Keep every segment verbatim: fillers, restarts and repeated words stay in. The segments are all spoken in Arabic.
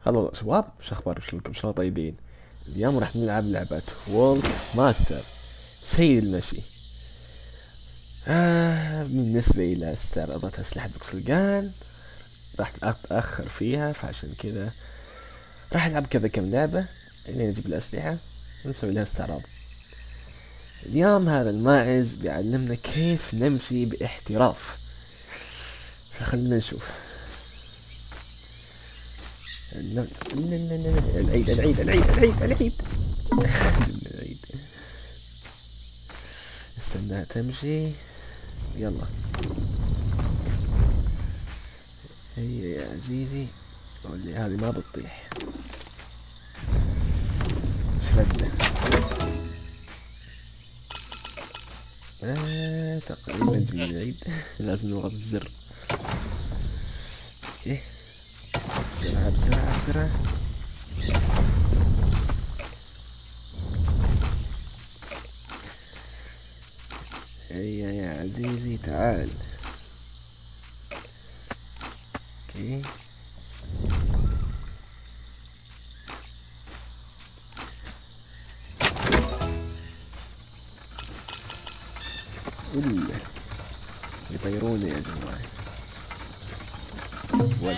هلا شباب، شو اخباركم؟ شلونكم؟ شلون طيبين؟ اليوم راح نلعب لعبة وولك ماستر، سيد المشي. آه بالنسبة إلى استعراضات أسلحة بوكسلجان راح أتأخر فيها، فعشان كذا راح ألعب كذا كم لعبة لين نجيب الأسلحة ونسوي لها استعراض. اليوم هذا الماعز بيعلمنا كيف نمشي باحتراف، فخلنا نشوف. لا- لا- لا- لا- لا. العيد العيد العيد العيد العيد العيد. استنى تمشي، يلا. هيا يا عزيزي، واللي هذه ما بتطيح. شردة. آه تقريبا جبنا العيد. لازم نضغط الزر. اوكي، بسرعة بسرعة بسرعة. هيا يا عزيزي تعال. اوكي، ولا يطيروني يا جماعة. ولا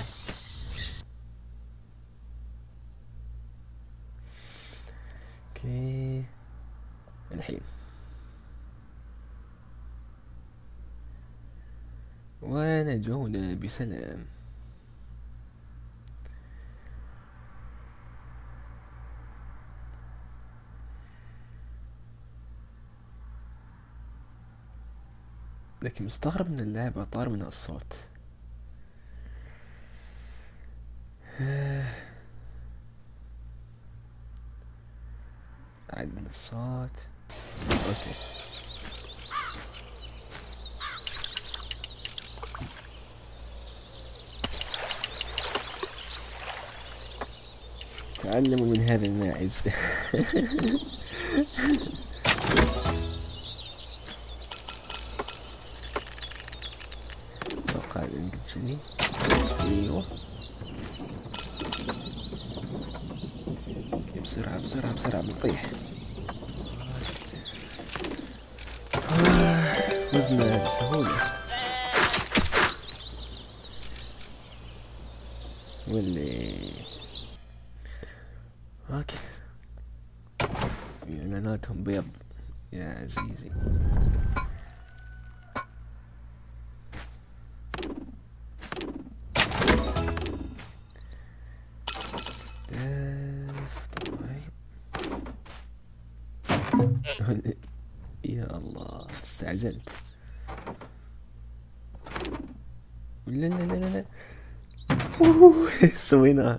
اوكي، الحين ونجونا بسلام. لكن مستغرب ان اللعبة طار منها الصوت. عدل الصوت. اوكي، تعلموا من هذا الماعز. اتوقع ان قلت شني. ايوه، اوكي، بسرعة بسرعة بسرعة بنطيح. آه، فزنا بسهولة. واللي اوكي، اعلاناتهم بيض يا عزيزي. داف طيب. يا الله استعجلت. لا لا لا لا لا. أوه، سويناها.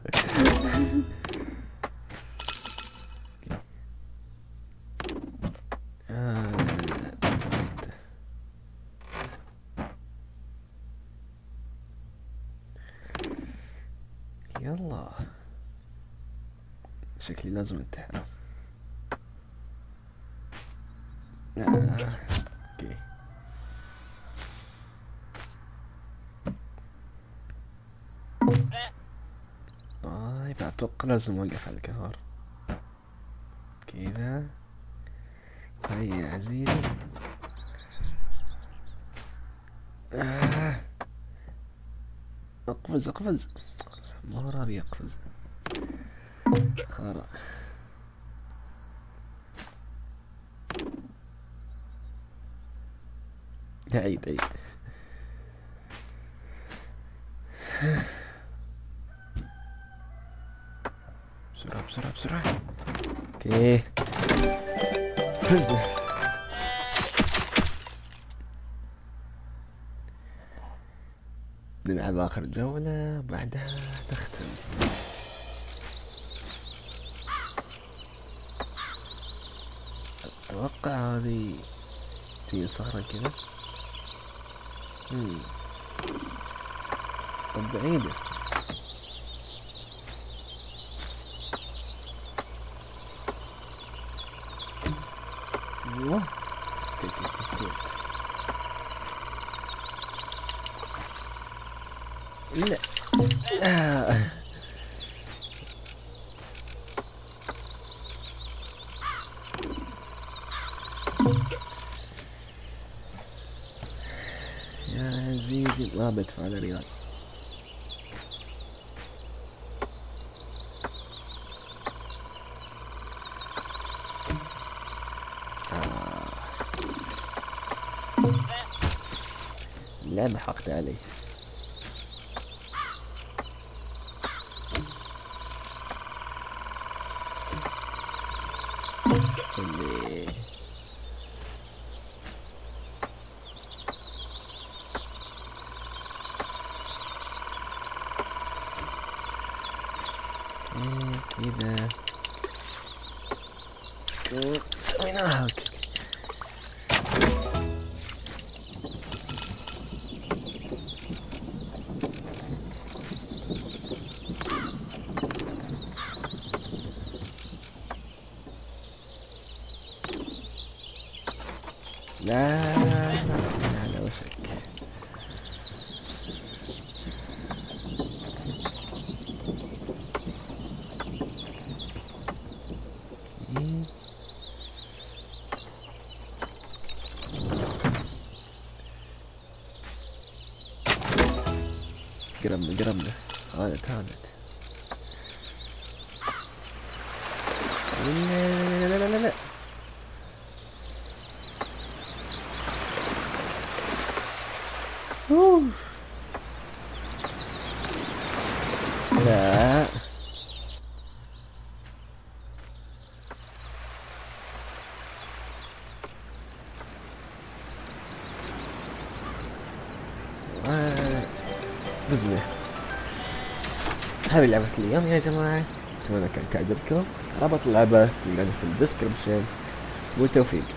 آه لا لا زبطت. يلا، شكلي لازم انتحر. آه. اوكي، طيب اتوقع لازم اوقف على الكهار كذا. هيا يا عزيزي. آه. اقفز اقفز، ما راضي اقفز. خرا. عيد عيد. بسرعة بسرعة بسرعة. اوكي، فزنا. نلعب آخر جولة بعدها نختم. أتوقع هذه تي صخرة كذا. مم. طب بعيدة. أيوه، اوكي اوكي استوعبت. لا. آه. ما بدفع على ريال. آه. اللعبة حقت علي. اللي كذا سويناها. اوكي لا على وشك. قربنا قربنا. هانت هانت. لا لا لا لا لا. أوه. لا فزنا. هذه لعبة اليوم يا جماعة، أتمنى كانت تعجبكم. رابط اللعبة تلقاني في الديسكربشن. والتوفيق.